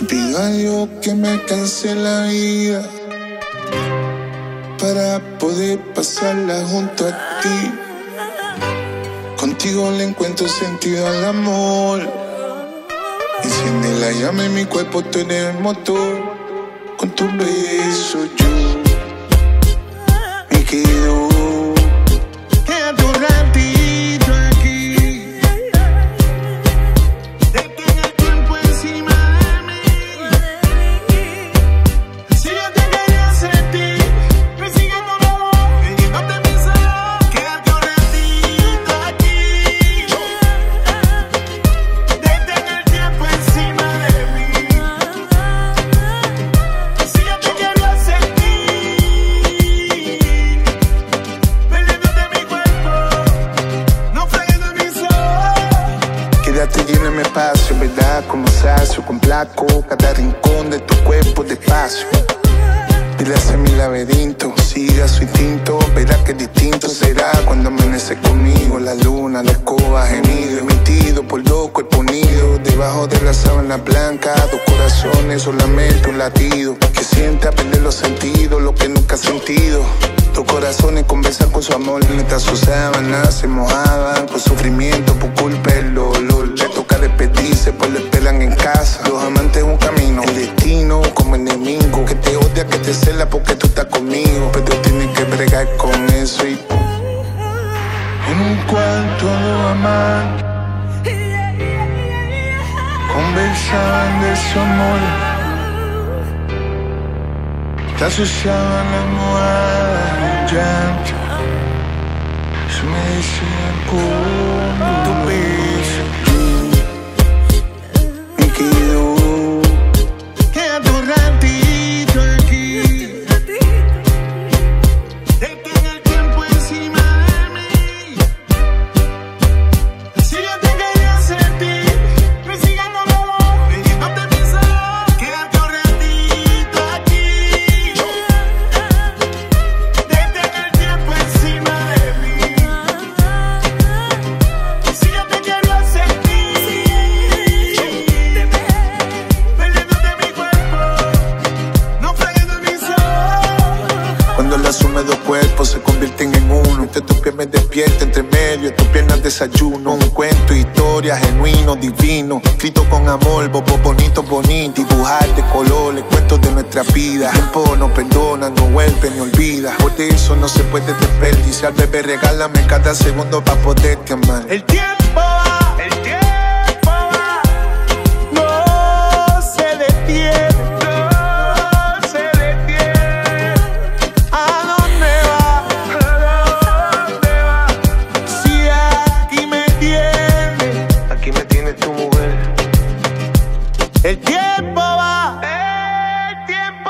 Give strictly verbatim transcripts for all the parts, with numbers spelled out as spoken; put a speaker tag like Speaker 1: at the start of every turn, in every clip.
Speaker 1: Pido a Dios que me alcance la vida para poder pasarla junto a ti. Contigo le encuentro sentido al amor. Enciende la llama en mi cuerpo, tú eres el motor. Con tu beso yo me quedo. Quédate un ratito aquí. Detén el tiempo encima de mí. Si yo te quería sentir, persiguiéndome, pidiéndote mi salud. Quédate un ratito aquí. Detén el tiempo encima de mí. Si yo te quiero sentir, perdiéndote mi cuerpo, naufragando en mis ojos. Quédate lleno en mi espacio, ¿verdad? Como sacio, con placo, cada rincón de tu cuerpo despacio. Pídase en mi laberinto, siga su instinto, verá que distinto será cuando amanece conmigo. La luna, la escoba, gemido, emitido por dos cuerpos unidos. Debajo de la sábana blanca, dos corazones, solamente un latido. Que sienta perder los sentidos, lo que nunca has sentido. Dos corazones conversan con su amor mientras sus sábanas se mojaban con sufrimiento por culpa del dolor. Le toca despedirse, pues le esperan en casa. Los amantes un camino, el destino como enemigo. Que te odia, que te cela porque tú estás conmigo. Pero tienes que bregar con eso y en un cuarto dos amantes conversaban de su amor. Te asociaban la almohada en llanto. Se me decían como tu beso yo me quedo. Quédate un ratito aquí. Detén el tiempo encima de mí. Si yo te quería sentir, persiguiéndome, pidiéndote mi salud. Quédate un ratito aquí. Detén el tiempo encima de mí. Si yo te quiero sentir, perdiéndote mi cuerpo, naufragando en mis ojos. Cuando la suma de dos cuerpos se convierten en uno, entre tus pies me despierta, entre medio de tus piernas desayuno. Un cuento, historia, genuino, divino, escrito con amor, bobo bonito, bonito. Dibujar de colores, cuentos de nuestra vida. El tiempo no perdona, no vuelve ni olvida. Por eso no se puede desperdiciar, bebé, regálame cada segundo para poderte amar. El tiempo va, el tiempo va, no se detiene. No se detiene. ¿A dónde va? ¿A dónde va? Si aquí me tienes, aquí me tienes tu mujer. El tiempo va, el tiempo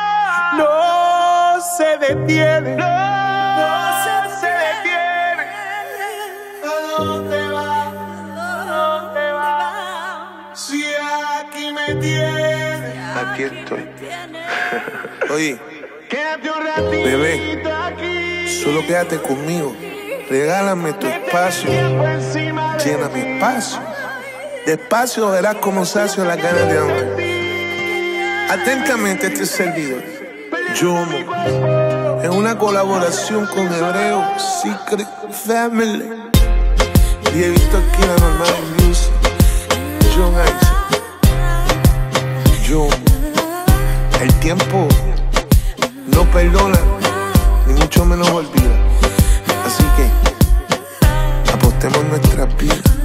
Speaker 1: no se detiene. No se detiene. ¿A dónde va? ¿A dónde va? Si aquí me tienes. Aquí estoy. Oye, quédate un ratito, bebé, aquí. Solo quédate conmigo. Regálame tu espacio. Llena mi espacio. Despacio verás como sacio las ganas de amar. Atentamente este servidor, Yomo, en una colaboración con Hebreo Secret Family. Y he visto aquí la normal music. John Isaac, Yomo. El tiempo no perdona, ni mucho menos olvida. Así que apostemos nuestras vidas.